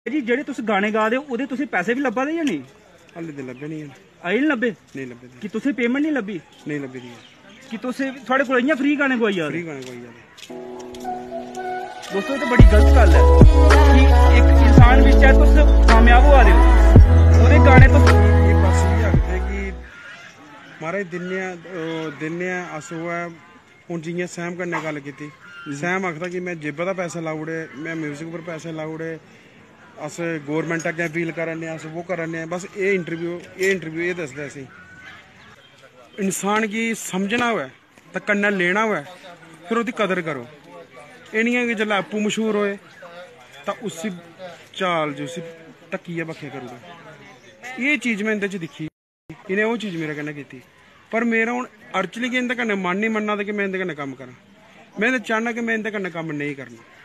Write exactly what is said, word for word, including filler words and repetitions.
जी जेडे तुस गाने गा दे हो ओदे तुसें पैसे भी लब्भा दे या नहीं? हाले ते लब्भे नहीं आई नहीं लब्भे? नहीं लब्भे कि तुसें पेमेंट नहीं लब्भी? नहीं लब्भे दी कि तुसें थुआढ़े कोल इयां फ्री गाने गोई जा फ्री गाने गोई जा दोस्तों तो बड़ी गलत गल है कि एक इंसान विच है तुस कामयाब होआ दे हो ओदे गाने तुस ये बस ये आखदे कि महाराज दिन्ने दिन्ने अस ओह हुन जियां सैम कन्नै गल कीती सैम आखदा कि मैं जेबा दा पैसा लाई ओड़े मैं म्यूजिक पर पैसे लाई ओड़े अस गौरमेंट अग्गें अपील कराने अस वो कराने बस ये इंटरव्यू ये इंटरव्यू ये दसदे असें इंसान गी समझना होऐ ते कन्नै लेना होऐ फिर ओह्दी कदर करो एह् निं है कि जेल्लै आपूं मशहूर होए तां उसी चाल जी उसी ढक्कियै बक्खे करी ओड़ो ये चीज़ में इंदे च दिक्खी इ'नें ओह् चीज़ मेरे कन्नै कीती पर मेरा हून अर्चली कि इंदे कन्नै मन नहीं मन्ना दा कि मैं इंदे कन्नै कम्म करां मैं ते चाहना कि मैं इंदे कन्नै कम्म नेईं करना।